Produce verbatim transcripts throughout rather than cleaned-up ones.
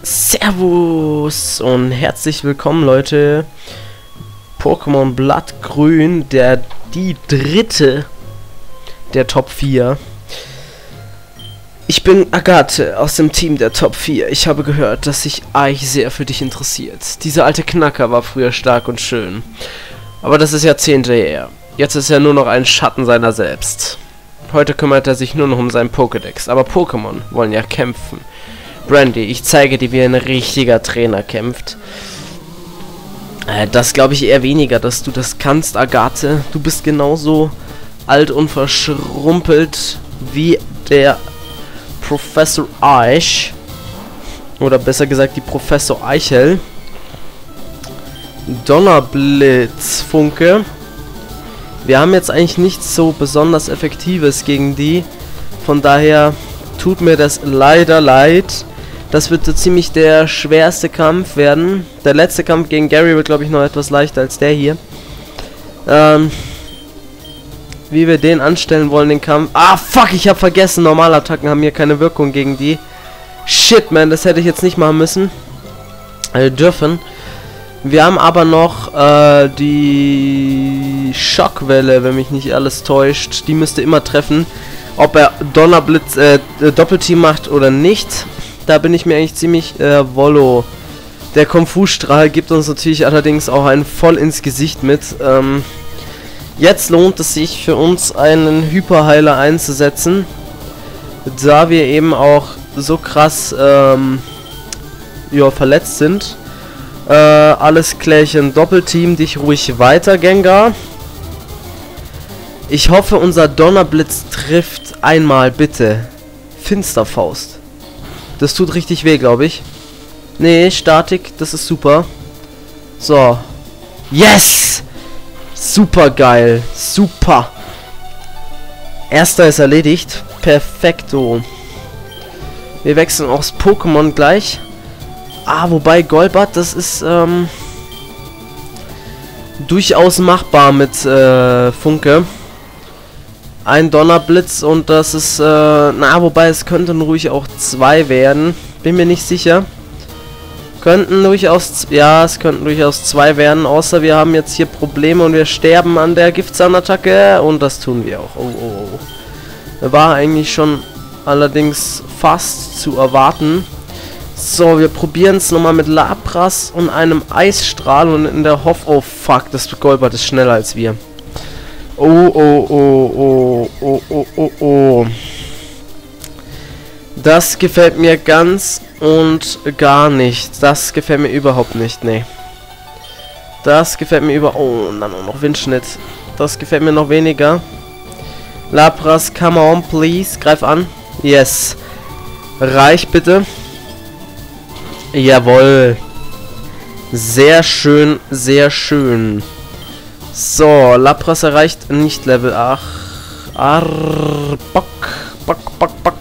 Servus und herzlich willkommen, Leute. Pokémon Blattgrün, der die dritte der Top vier. Ich bin Agathe aus dem Team der Top vier. Ich habe gehört, dass sich Eich sehr für dich interessiert. Dieser alte Knacker war früher stark und schön. Aber das ist Jahrzehnte her. Jetzt ist er nur noch ein Schatten seiner selbst. Heute kümmert er sich nur noch um seinen Pokédex. Aber Pokémon wollen ja kämpfen. Brandy, ich zeige dir, wie ein richtiger Trainer kämpft. Äh, das glaube ich eher weniger, dass du das kannst, Agathe. Du bist genauso alt und verschrumpelt wie der Professor Eich. Oder besser gesagt, die Professor Eichel. Donnerblitz, Funke. Wir haben jetzt eigentlich nichts so besonders Effektives gegen die. Von daher tut mir das leider leid. Das wird so ziemlich der schwerste Kampf werden. Der letzte Kampf gegen Gary wird, glaube ich, noch etwas leichter als der hier. Ähm, wie wir den anstellen wollen, den Kampf. Ah, fuck, ich habe vergessen. Normalattacken haben hier keine Wirkung gegen die. Shit, man, das hätte ich jetzt nicht machen müssen. Äh, dürfen. Wir haben aber noch äh, die Schockwelle, wenn mich nicht alles täuscht. Die müsste immer treffen. Ob er Donnerblitz, äh, Doppelteam macht oder nicht. Da bin ich mir eigentlich ziemlich äh, wollo. Der Kung-Fu-Strahl gibt uns natürlich allerdings auch einen voll ins Gesicht mit. Ähm, jetzt lohnt es sich für uns, einen Hyperheiler einzusetzen. Da wir eben auch so krass ähm, ja, verletzt sind. Äh, alles klärchen. Doppelteam dich ruhig weiter, Gengar. Ich hoffe, unser Donnerblitz trifft einmal, bitte. Finsterfaust. Das tut richtig weh, glaube ich. Nee, Statik, das ist super. So. Yes! Super geil. Super. Erster ist erledigt. Perfekto. Wir wechseln aufs Pokémon gleich. Ah, wobei Golbat, das ist ähm, durchaus machbar mit äh, Funke. Ein Donnerblitz und das ist, äh, na, wobei es könnten ruhig auch zwei werden. Bin mir nicht sicher. Könnten durchaus, ja, es könnten durchaus zwei werden, außer wir haben jetzt hier Probleme und wir sterben an der Giftzahnattacke und das tun wir auch. Oh, oh, oh. War eigentlich schon allerdings fast zu erwarten. So, wir probieren es nochmal mit Lapras und einem Eisstrahl und in der Hoff... Oh, fuck, das Golbat ist schneller als wir. Oh, oh, oh, oh, oh, oh, oh, oh. Das gefällt mir ganz und gar nicht. Das gefällt mir überhaupt nicht, nee. Das gefällt mir über... Oh, und dann auch noch Windschnitt. Das gefällt mir noch weniger. Lapras, come on, please. Greif an. Yes. Reich, bitte. Jawohl. Sehr schön, sehr schön. So, Lapras erreicht nicht Level acht. Arr, bock, bock, bock, bock.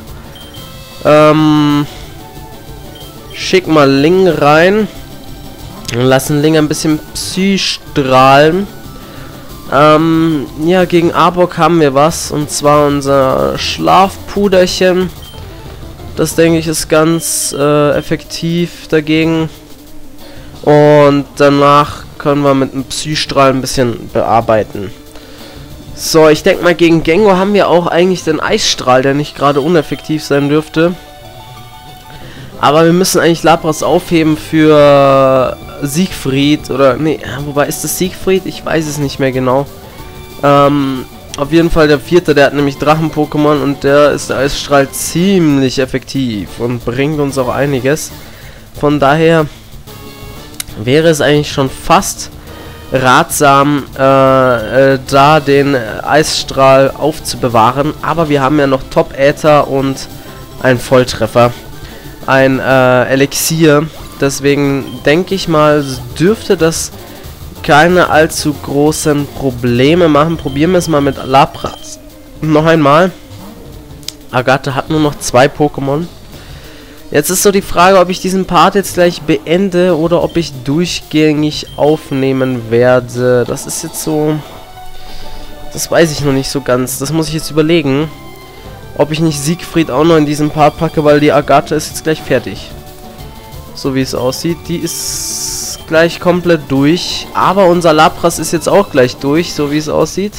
Ähm, schick mal Ling rein. Lassen Ling ein bisschen Psy strahlen. Ähm, ja, gegen Arbok haben wir was. Und zwar unser Schlafpuderchen. Das, denke ich, ist ganz äh, effektiv dagegen. Und danach können wir mit einem Psystrahl ein bisschen bearbeiten. So, ich denke mal, gegen Gengar haben wir auch eigentlich den Eisstrahl, der nicht gerade uneffektiv sein dürfte. Aber wir müssen eigentlich Lapras aufheben für Siegfried. Oder, nee, wobei ist das Siegfried? Ich weiß es nicht mehr genau. Ähm, auf jeden Fall der vierte, der hat nämlich Drachen-Pokémon und der ist der Eisstrahl ziemlich effektiv und bringt uns auch einiges. Von daher wäre es eigentlich schon fast ratsam, äh, äh, da den Eisstrahl aufzubewahren. Aber wir haben ja noch Top-Äther und einen Volltreffer. Ein äh, Elixier. Deswegen denke ich mal, dürfte das keine allzu großen Probleme machen. Probieren wir es mal mit Lapras. Noch einmal. Agathe hat nur noch zwei Pokémon. Jetzt ist so die Frage, ob ich diesen Part jetzt gleich beende oder ob ich durchgängig aufnehmen werde. Das ist jetzt so... Das weiß ich noch nicht so ganz. Das muss ich jetzt überlegen. ob ich nicht Siegfried auch noch in diesem Part packe, weil die Agathe ist jetzt gleich fertig. So wie es aussieht. Die ist gleich komplett durch. Aber unser Lapras ist jetzt auch gleich durch, so wie es aussieht.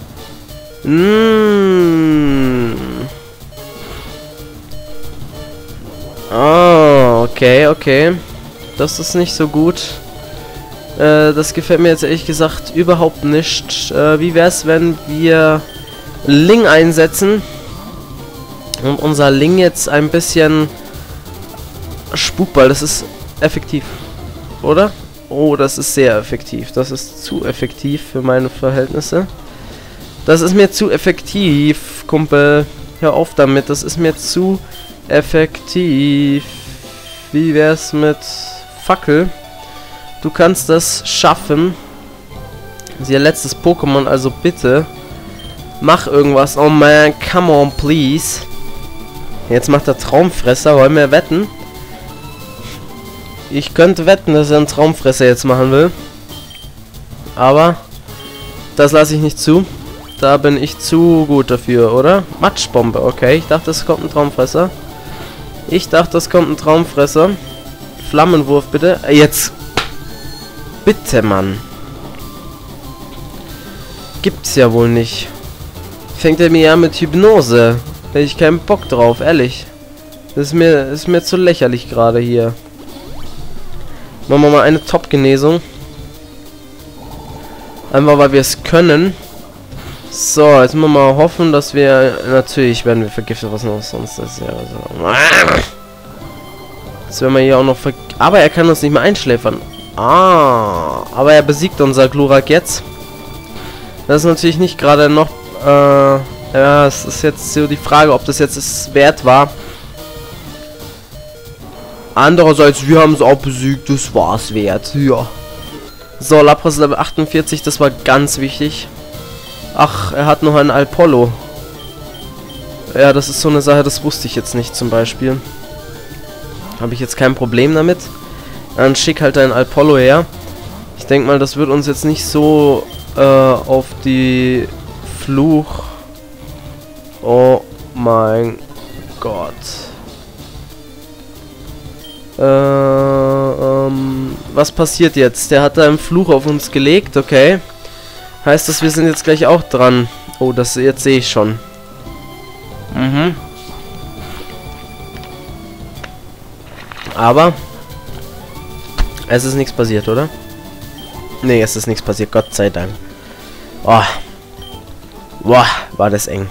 Mmh. Oh, okay, okay. Das ist nicht so gut. Äh, das gefällt mir jetzt ehrlich gesagt überhaupt nicht. Äh, wie wäre es, wenn wir Ling einsetzen und unser Ling jetzt ein bisschen Spukball, das ist effektiv, oder? Oh, das ist sehr effektiv. Das ist zu effektiv für meine Verhältnisse. Das ist mir zu effektiv, Kumpel. Hör auf damit, das ist mir zu effektiv. Wie wär's mit Fackel? Du kannst das schaffen. Das ist ihr letztes Pokémon, also bitte mach irgendwas. Oh man, come on, please. Jetzt macht er Traumfresser. Wollen wir wetten? Ich könnte wetten, dass er einen Traumfresser jetzt machen will. Aber das lasse ich nicht zu. Da bin ich zu gut dafür, oder? Matschbombe, okay. Ich dachte, es kommt ein Traumfresser. Ich dachte, es kommt ein Traumfresser. Flammenwurf, bitte. Jetzt. Bitte, Mann. Gibt's ja wohl nicht. Fängt er mir an mit Hypnose. Hätte ich keinen Bock drauf, ehrlich. Das ist mir, ist mir zu lächerlich gerade hier. Machen wir mal eine Top-Genesung. Einfach, weil wir es können. So, jetzt müssen wir mal hoffen, dass wir... Natürlich werden wir vergiftet, was noch sonst ist. Ja, so. Jetzt werden wir hier auch noch ver... Aber er kann uns nicht mehr einschläfern. Ah, aber er besiegt unser Glurak jetzt. Das ist natürlich nicht gerade noch... Äh, ja, es ist jetzt so die Frage, ob das jetzt es wert war. Andererseits, wir haben es auch besiegt, das war es wert. Ja. So, Lapras Level achtundvierzig, das war ganz wichtig. Ach, er hat noch einen Alpollo. Ja, das ist so eine Sache, das wusste ich jetzt nicht zum Beispiel. Habe ich jetzt kein Problem damit. Dann schick halt einen Alpollo her. Ich denke mal, das wird uns jetzt nicht so äh, auf die Fluch... Oh mein Gott. Äh, ähm, was passiert jetzt? Der hat da einen Fluch auf uns gelegt, okay. Heißt das, wir sind jetzt gleich auch dran. Oh, das jetzt sehe ich schon. Mhm. Aber es ist nichts passiert, oder? Nee, es ist nichts passiert, Gott sei Dank. Oh. Boah, war das eng.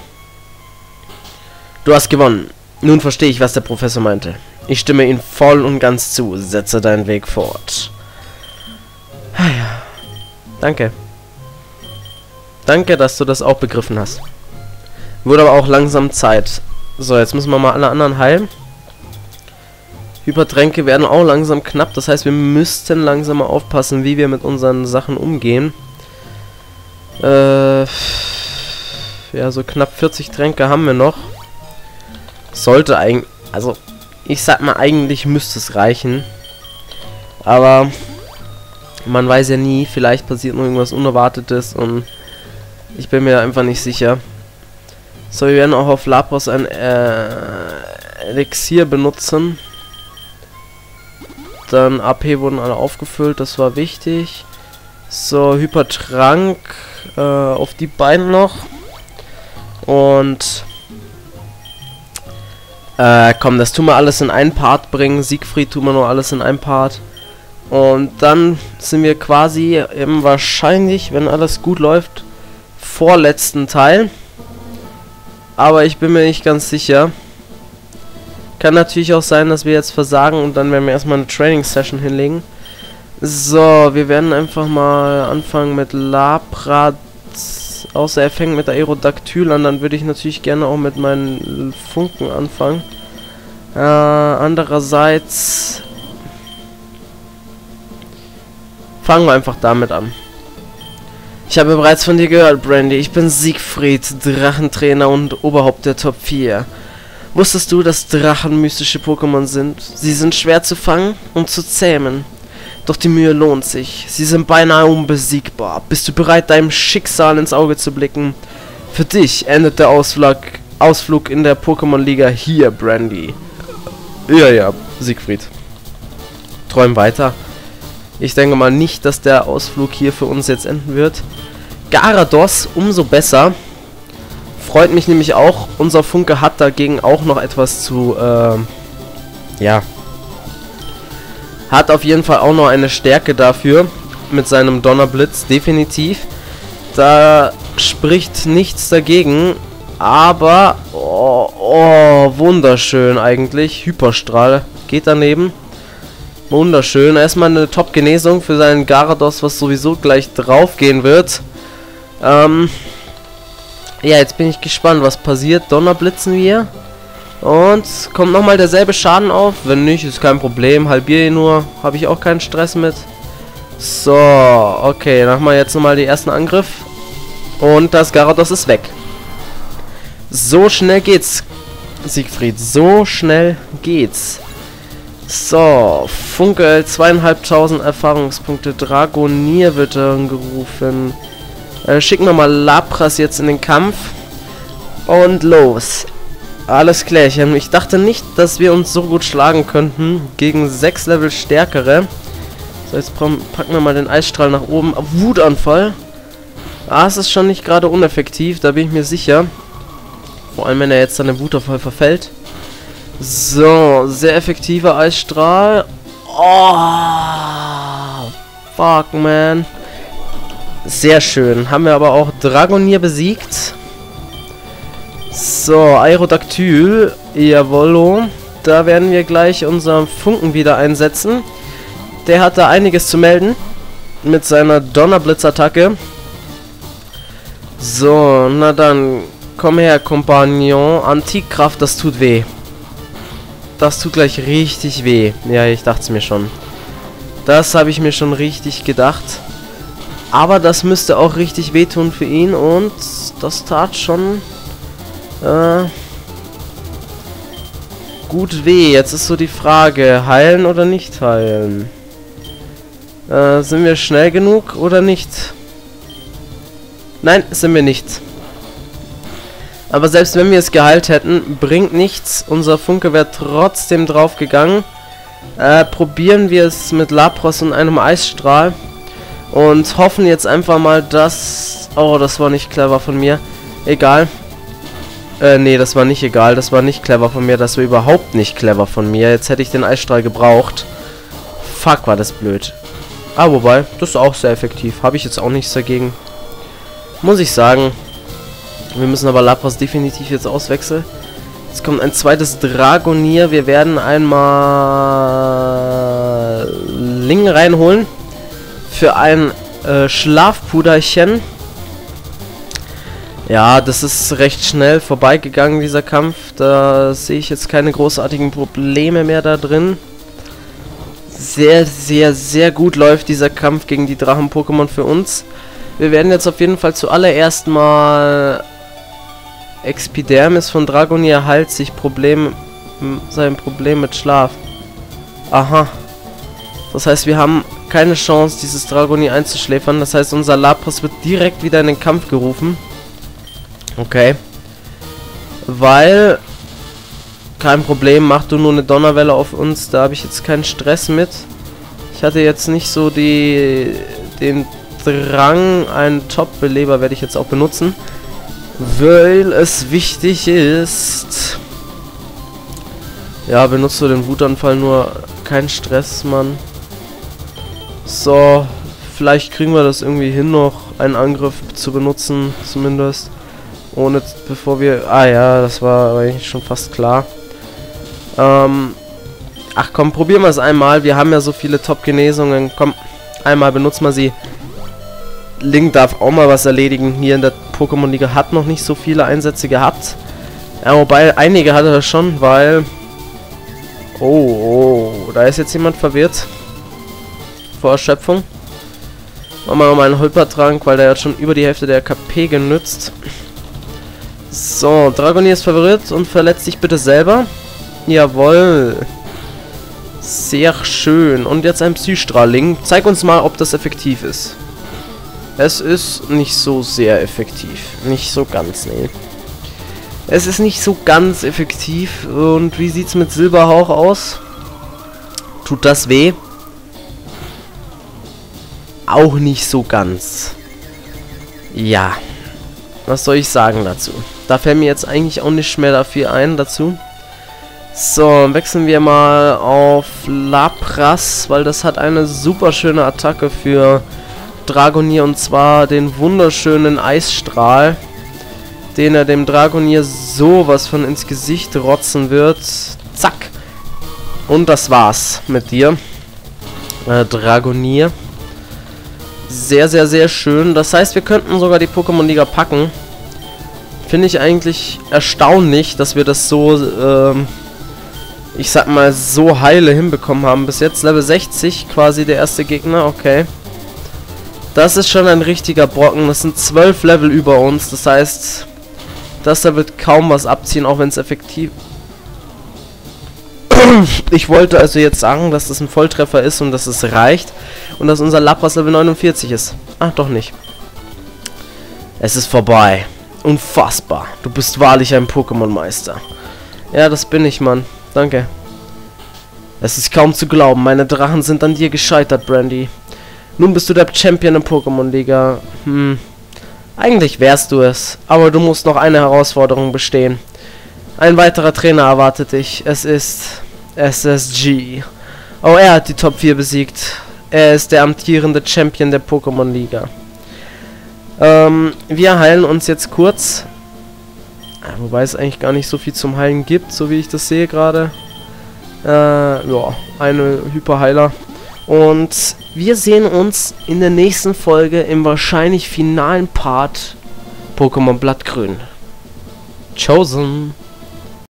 Du hast gewonnen. Nun verstehe ich, was der Professor meinte. Ich stimme ihm voll und ganz zu. Setze deinen Weg fort. Ah ja. Danke. Danke, dass du das auch begriffen hast. Wurde aber auch langsam Zeit. So, jetzt müssen wir mal alle anderen heilen. Hypertränke werden auch langsam knapp. Das heißt, wir müssten langsam mal aufpassen, wie wir mit unseren Sachen umgehen. Äh, ja, so knapp vierzig Tränke haben wir noch. Sollte eigentlich... Also, ich sag mal, eigentlich müsste es reichen. Aber man weiß ja nie. Vielleicht passiert noch irgendwas Unerwartetes und ich bin mir einfach nicht sicher. So, wir werden auch auf Lapras ein äh, Elixier benutzen. Dann A P wurden alle aufgefüllt, das war wichtig. So, Hypertrank äh, auf die beiden noch. Und äh, komm, das tun wir alles in einen Part bringen. Siegfried tun wir noch alles in einen Part. Und dann sind wir quasi eben wahrscheinlich, wenn alles gut läuft, vorletzten Teil. Aber ich bin mir nicht ganz sicher. Kann natürlich auch sein, dass wir jetzt versagen und dann werden wir erstmal eine Training-Session hinlegen. So, wir werden einfach mal anfangen mit Lapras. Außer er fängt mit der Aerodactyl an, dann würde ich natürlich gerne auch mit meinen Funken anfangen. Äh, andererseits fangen wir einfach damit an. Ich habe bereits von dir gehört, Brandy. Ich bin Siegfried, Drachentrainer und Oberhaupt der Top vier. Wusstest du, dass Drachen mystische Pokémon sind? Sie sind schwer zu fangen und zu zähmen. Doch die Mühe lohnt sich. Sie sind beinahe unbesiegbar. Bist du bereit, deinem Schicksal ins Auge zu blicken? Für dich endet der Ausflug, Ausflug in der Pokémon-Liga hier, Brandy. Ja, ja, Siegfried. träumen weiter. Ich denke mal nicht, dass der Ausflug hier für uns jetzt enden wird. Garados, umso besser. Freut mich nämlich auch. Unser Funke hat dagegen auch noch etwas zu, äh, ja. Hat auf jeden Fall auch noch eine Stärke dafür. Mit seinem Donnerblitz, definitiv. Da spricht nichts dagegen. Aber, oh, oh, wunderschön eigentlich. Hyperstrahl geht daneben. Wunderschön. Erstmal eine Top-Genesung für seinen Garados, was sowieso gleich drauf gehen wird. Ähm, ja, jetzt bin ich gespannt, was passiert. Donnerblitzen wir. Und kommt nochmal derselbe Schaden auf. Wenn nicht, ist kein Problem. Halbiere ihn nur. Habe ich auch keinen Stress mit. So, okay. Dann machen wir jetzt nochmal den ersten Angriff. Und das Garados ist weg. So schnell geht's, Siegfried. So schnell geht's. So, Funke, zweieinhalbtausend Erfahrungspunkte. Dragonier wird dann gerufen. Äh, schicken wir mal Lapras jetzt in den Kampf. Und los. Alles klärchen. Ich dachte nicht, dass wir uns so gut schlagen könnten. Gegen sechs Level stärkere. So, jetzt packen wir mal den Eisstrahl nach oben. Wutanfall. Ah, es ist schon nicht gerade uneffektiv. Da bin ich mir sicher. Vor allem, wenn er jetzt dann im Wutanfall verfällt. So, sehr effektiver Eisstrahl. Oh, fuck, man. Sehr schön. Haben wir aber auch Dragonier besiegt. So, Aerodactyl. Jawollo. Da werden wir gleich unseren Funken wieder einsetzen. Der hat da einiges zu melden. Mit seiner Donnerblitzattacke. So, na dann. Komm her, Kompagnon. Antikkraft, das tut weh. Das tut gleich richtig weh. Ja, ich dachte es mir schon. Das habe ich mir schon richtig gedacht. Aber das müsste auch richtig wehtun für ihn. Und das tat schon äh, gut weh. Jetzt ist so die Frage, heilen oder nicht heilen? Äh, sind wir schnell genug oder nicht? Nein, sind wir nicht. Aber selbst wenn wir es geheilt hätten, bringt nichts. Unser Funke wäre trotzdem drauf gegangen. Äh, probieren wir es mit Lapras und einem Eisstrahl. Und hoffen jetzt einfach mal, dass... Oh, das war nicht clever von mir. Egal. Äh, nee, das war nicht egal. Das war nicht clever von mir. Das war überhaupt nicht clever von mir. Jetzt hätte ich den Eisstrahl gebraucht. Fuck, war das blöd. Ah, wobei, das ist auch sehr effektiv. Habe ich jetzt auch nichts dagegen. Muss ich sagen. Wir müssen aber Lapras definitiv jetzt auswechseln. Jetzt kommt ein zweites Dragonier. Wir werden einmal Ling reinholen. Für ein äh, Schlafpuderchen. Ja, das ist recht schnell vorbeigegangen, dieser Kampf. Da sehe ich jetzt keine großartigen Probleme mehr da drin. Sehr, sehr, sehr gut läuft dieser Kampf gegen die Drachen-Pokémon für uns. Wir werden jetzt auf jeden Fall zuallererst mal... Expidermis von Dragonier heilt sich Problem, sein Problem mit Schlaf. Aha. Das heißt, wir haben keine Chance, dieses Dragonier einzuschläfern. Das heißt, unser Lapras wird direkt wieder in den Kampf gerufen. Okay. Weil... Kein Problem, mach du nur eine Donnerwelle auf uns. Da habe ich jetzt keinen Stress mit. Ich hatte jetzt nicht so die... den Drang, einen Top-Beleber werde ich jetzt auch benutzen. Weil es wichtig ist. Ja, benutzt du den Wutanfall nur. Kein Stress, Mann. So, vielleicht kriegen wir das irgendwie hin, noch einen Angriff zu benutzen, zumindest. Ohne, bevor wir... Ah ja, das war eigentlich schon fast klar. Ähm... Ach komm, probieren wir es einmal. Wir haben ja so viele Top-Genesungen. Komm, einmal benutzen wir sie. Link darf auch mal was erledigen. Hier in der Pokémon-Liga hat noch nicht so viele Einsätze gehabt. Ja, wobei einige hat er schon, weil... Oh, oh, da ist jetzt jemand verwirrt. Vor Erschöpfung. Machen wir nochmal einen Holpertrank, weil der hat schon über die Hälfte der K P genützt. So, Dragonier ist verwirrt und verletzt sich bitte selber. Jawohl. Sehr schön. Und jetzt ein Psystraling. Zeig uns mal, ob das effektiv ist. Es ist nicht so sehr effektiv. Nicht so ganz, nee. Es ist nicht so ganz effektiv. Und wie sieht's mit Silberhauch aus? Tut das weh? auch nicht so ganz. Ja. Was soll ich sagen dazu? Da fällt mir jetzt eigentlich auch nicht mehr dafür ein dazu. So, wechseln wir mal auf Lapras, weil das hat eine super schöne Attacke für Dragonier, und zwar den wunderschönen Eisstrahl, den er dem Dragonier sowas von ins Gesicht rotzen wird. Zack! Und das war's mit dir, äh, Dragonier. Sehr, sehr, sehr schön. Das heißt, wir könnten sogar die Pokémon-Liga packen. Finde ich eigentlich erstaunlich, dass wir das so, ähm, ich sag mal, so heile hinbekommen haben. Bis jetzt Level sechzig, quasi der erste Gegner, okay. Das ist schon ein richtiger Brocken. Das sind zwölf Level über uns. Das heißt, das da wird kaum was abziehen, auch wenn es effektiv... Ich wollte also jetzt sagen, dass das ein Volltreffer ist und dass es reicht. Und dass unser Lapras Level neunundvierzig ist. Ach, doch nicht. Es ist vorbei. Unfassbar. Du bist wahrlich ein Pokémon-Meister. Ja, das bin ich, Mann. Danke. Es ist kaum zu glauben. Meine Drachen sind an dir gescheitert, Brandy. Nun bist du der Champion in Pokémon-Liga. Hm. Eigentlich wärst du es. Aber du musst noch eine Herausforderung bestehen. Ein weiterer Trainer erwartet dich. Es ist S S G. Oh, er hat die Top vier besiegt. Er ist der amtierende Champion der Pokémon-Liga. Ähm, wir heilen uns jetzt kurz. Wobei es eigentlich gar nicht so viel zum Heilen gibt, so wie ich das sehe gerade. Äh, ja, eine Hyperheiler. Und wir sehen uns in der nächsten Folge im wahrscheinlich finalen Part Pokémon Blattgrün. Chosen.